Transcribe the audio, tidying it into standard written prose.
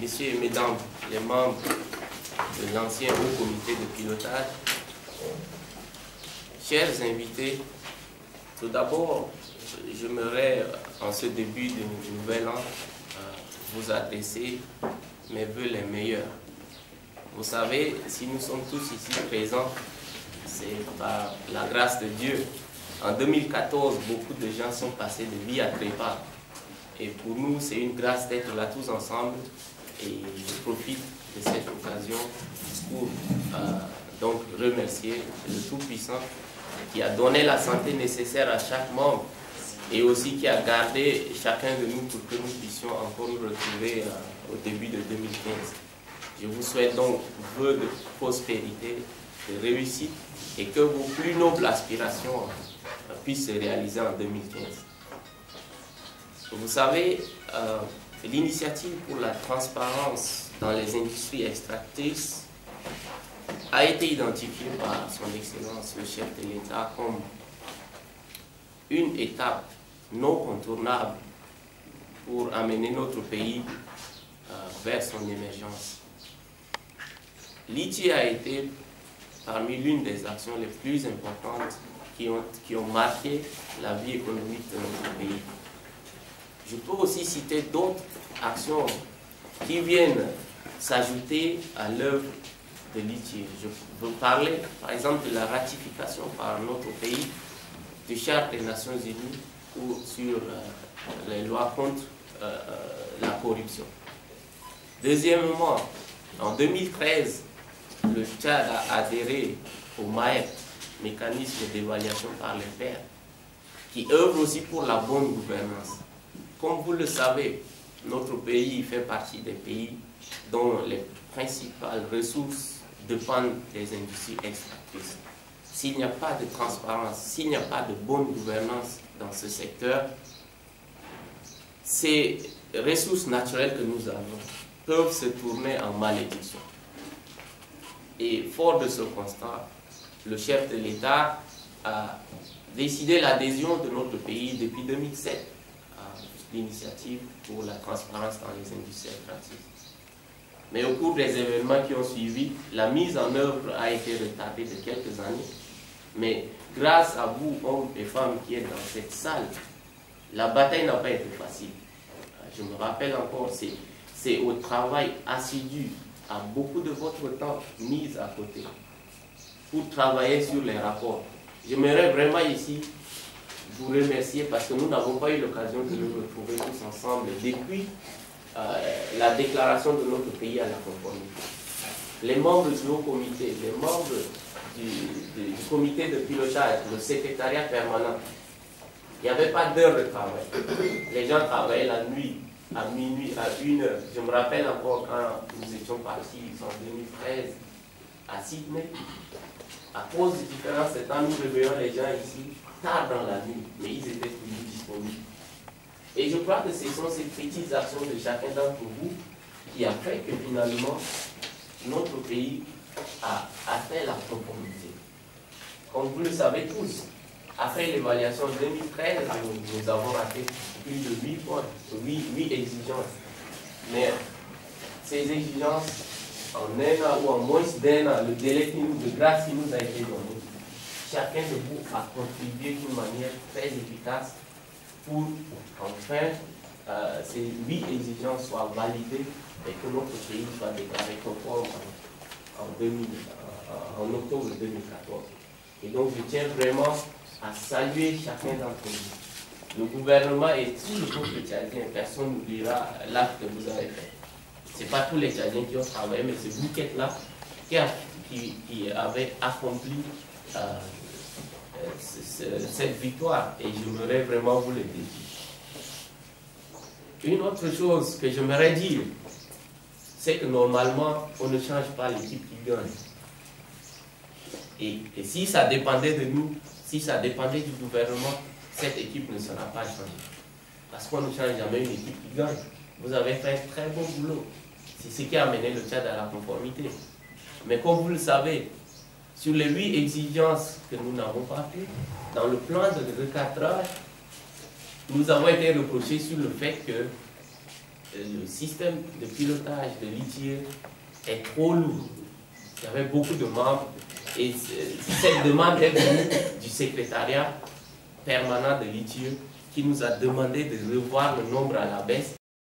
Messieurs et Mesdames, les membres de l'ancien Haut Comité de pilotage, chers invités, tout d'abord, j'aimerais, en ce début de nouvel an, vous adresser mes vœux les meilleurs. Vous savez, si nous sommes tous ici présents, c'est par la grâce de Dieu. En 2014, beaucoup de gens sont passés de vie à trépas. Et pour nous, c'est une grâce d'être là tous ensemble. Et je profite de cette occasion pour donc remercier le Tout-Puissant qui a donné la santé nécessaire à chaque membre et aussi qui a gardé chacun de nous pour que nous puissions encore nous retrouver au début de 2015. Je vous souhaite donc vœux de prospérité, de réussite et que vos plus nobles aspirations puissent se réaliser en 2015. Vous savez, l'initiative pour la transparence dans les industries extractrices a été identifiée par son Excellence le chef de l'État comme une étape non contournable pour amener notre pays vers son émergence. L'ITIE a été parmi l'une des actions les plus importantes qui ont marqué la vie économique de notre pays. Je peux aussi citer d'autres actions qui viennent s'ajouter à l'œuvre de l'ITIE. Je veux parler, par exemple, de la ratification par notre pays du Charte des Nations Unies ou sur les lois contre la corruption. Deuxièmement, en 2013, le Tchad a adhéré au MAEP, mécanisme d'évaluation par les pairs, qui œuvre aussi pour la bonne gouvernance. Comme vous le savez, notre pays fait partie des pays dont les principales ressources dépendent des industries extractrices. S'il n'y a pas de transparence, s'il n'y a pas de bonne gouvernance dans ce secteur, ces ressources naturelles que nous avons peuvent se tourner en malédiction. Et fort de ce constat, le chef de l'État a décidé l'adhésion de notre pays depuis 2007 à l'initiative pour la transparence dans les industries extractives. Mais au cours des événements qui ont suivi, la mise en œuvre a été retardée de quelques années. Mais grâce à vous, hommes et femmes qui êtes dans cette salle, la bataille n'a pas été facile. Je me rappelle encore, c'est au travail assidu, à beaucoup de votre temps mis à côté pour travailler sur les rapports. J'aimerais vraiment ici vous remercier parce que nous n'avons pas eu l'occasion de nous retrouver tous ensemble depuis la déclaration de notre pays à la conformité. Les membres du haut comité, les membres du comité de pilotage, le secrétariat permanent, il n'y avait pas d'heure de travail. Les gens travaillaient la nuit, à minuit, à 1h. Je me rappelle encore quand nous étions partis en 2013 à Sydney. À cause des différences de temps, nous réveillons les gens ici tard dans la nuit, mais ils étaient toujours disponibles. Et je crois que ce sont ces petites actions de chacun d'entre vous qui a fait que finalement notre pays a atteint la conformité. Comme vous le savez tous, après l'évaluation 2013, nous avons raté plus de 8 points, 8 exigences. Mais ces exigences, en un an ou en moins d'un an, le délai de grâce qui nous a été donné, chacun de vous a contribué d'une manière très efficace pour qu'enfin ces 8 exigences soient validées et que notre pays soit déclaré conforme en octobre 2014. Et donc je tiens vraiment à saluer chacun d'entre vous. Le gouvernement et tout le peuple tchadien, personne n'oubliera l'acte que vous avez fait. Ce n'est pas tous les Tchadiens qui ont travaillé, mais c'est vous qui êtes là, qui avez accompli cette victoire. Et j'aimerais vraiment vous le dire. Une autre chose que j'aimerais dire, c'est que normalement, on ne change pas l'équipe qui gagne. Et si ça dépendait de nous, si ça dépendait du gouvernement, cette équipe ne sera pas changée. Parce qu'on ne change jamais une équipe qui gagne. Vous avez fait un très bon boulot. C'est ce qui a amené le Tchad à la conformité. Mais comme vous le savez, sur les 8 exigences que nous n'avons pas fait, dans le plan de recadrage, nous avons été reprochés sur le fait que le système de pilotage de l'ITIE est trop lourd. Il y avait beaucoup de membres et cette demande est venue du secrétariat permanent de l'ITIE qui nous a demandé de revoir le nombre à la baisse